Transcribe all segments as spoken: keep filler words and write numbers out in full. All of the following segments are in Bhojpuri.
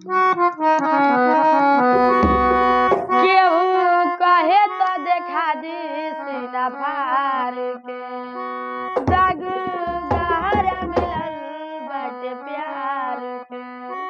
केहू कहे तो देखा दी सीना फार के दाग गहरा मिलल बाटे प्यार के।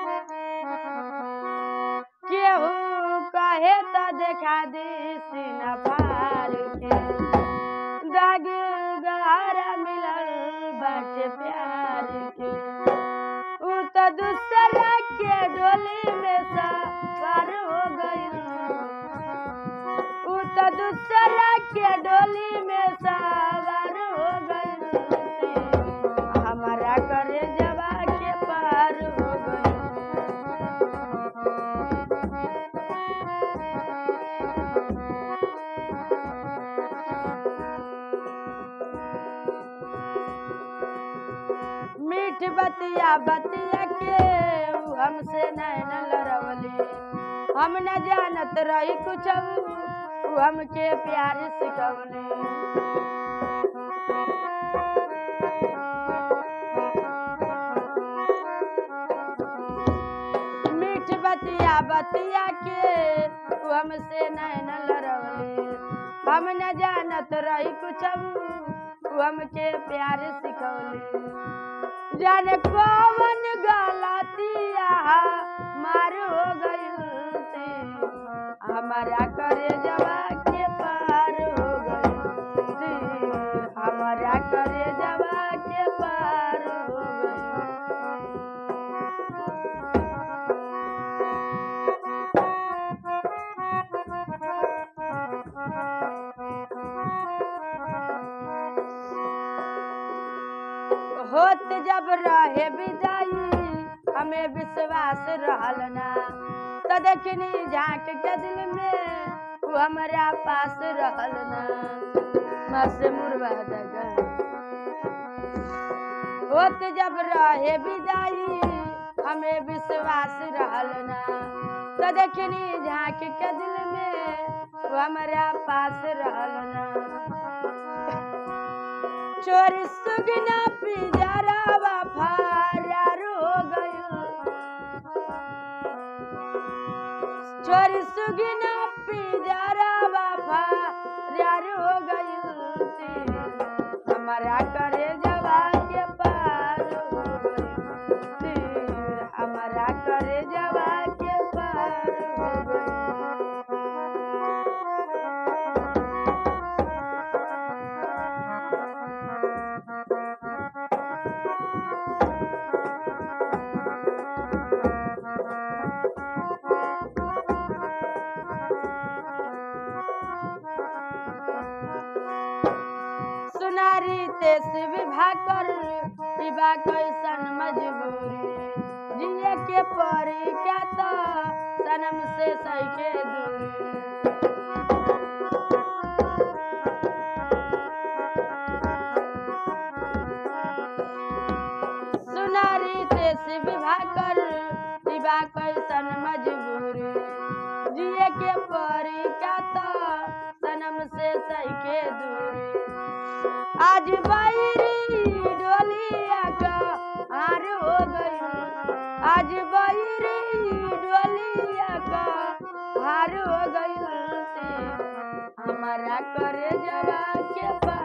केहू कहे तो देखा दी सीना फार के दाग गहरा मिलल बाटे प्यार के। उ तो दूसरा के डोली में सवार हो गइल, उ तो दूसरा के डोली में सवार हो गइल। हमारा करे जवा के पार हो गइल। मीठ बतिया बतिया के उ हमसे नैन लड़वली, हम न जानत रही कुछ उ हमके प्यार सिखवली। मीठ बतिया बतिया के उ हमसे नैन लड़वली, हम न जानत रही कुछ उ हमके प्यार सिखवली। जाने कौन गलतिया मार हो गइल थी, हमारा करे जवा के पार हो गइल थी, हमारा करे जवा के पार हो गइल। होत जब रहे विदाई हमें विश्वास रहल ना, तो देखनी झांक के दिल में वो हमारा पास रहल ना। मसे मुरवा दगा होत जब रहे विदाई हमें विश्वास रहल ना, तो देखनी झांक के दिल में वो हमारा पास रहल ना। चोरी सुगना पिंजरावा फरार हो गइल, चोरी सुगना पिंजरावा फरार हो गइल। हमारा करे जवा के पार हो गइल, हमारा करे जवा के पार हो गइल। सुनारी तेस विवाह कर विवाह कैसन मजबूरी, जिए के परी क्या तो सनम से सही के दूरी। सुनारी तेस विवाह कर विवाह कैसन मजबूरी, जिए के परी क्या तो सनम से सही के दूरी। आज बैरी डोलिया का हार हो गइल, आज बैरी डोलिया का हार हो गइल। हमारा करे जवा के पार